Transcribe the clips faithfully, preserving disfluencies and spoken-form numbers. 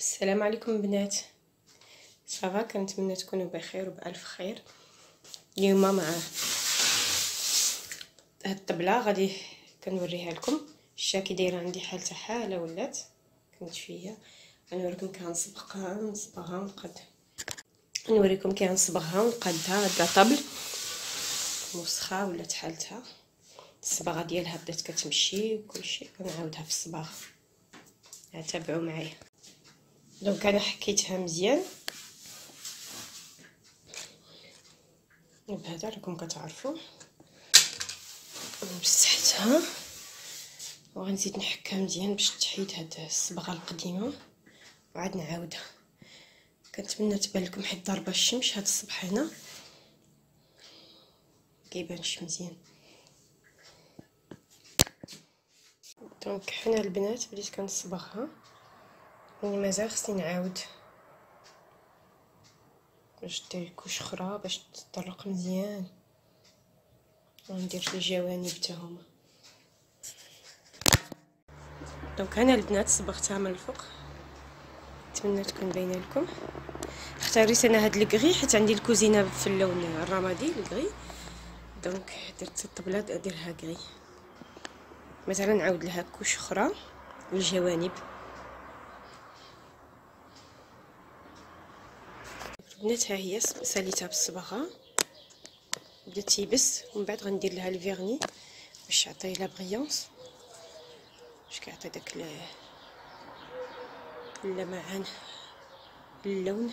السلام عليكم بنات. صافا، كنتمنى تكونوا بخير وبالف خير. اليوم مع هاد الطبله غادي كنوريها لكم. الشا كي دايره عندي حالتها حاله ولات كنت فيها. غنوريكم كنصبغها نصبغها ونقد نوريكم كي غنصبغها ونقادها. هاد طبل وسخه ولات حالتها، الصباغه ديالها بدات كتمشي وكلشي. كنعاودها في الصباغه، تابعوا معايا. دونك انا حكيتها مزيان بهذا راكم كتعرفوا. مسحتها وغنزيد نحكها مزيان باش تحيد هاد الصبغه القديمه وعاد نعاودها. كنتمنى تبان لكم حيت ضربه الشمس هاد الصبح هنا كيبانش مزيان. دونك حنا البنات بديت كنصبغها، يعني مازال خصني نعاود باش دير كوش اخرى باش تطرق مزيان، وندير في الجوانب حتى هما. دونك انا البنات صبغتها من الفوق، نتمنى تكون باينه لكم. اختاريت انا هاد الكغي حيت عندي الكوزينه في اللون الرمادي الكغي، دونك درت الطبله ديرها كغي. مثلا نعاود لها كوش اخرى للجوانب. البنات ها هي ساليتها بالصباغه، بدات تيبس، ومن بعد غندير لها الفيرني باش يعطي لا بريونس، باش كيعطي داك اللمعان اللون.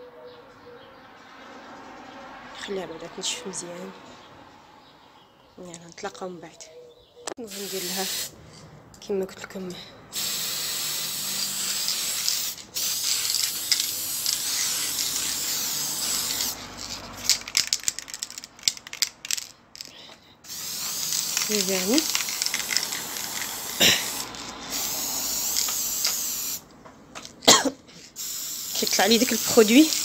خليها بعدا تنشف مزيان، يلا نتلاقاو من بعد. وغندير لها كما قلت لكم الفيرني. كيطلع لي داك البرودوي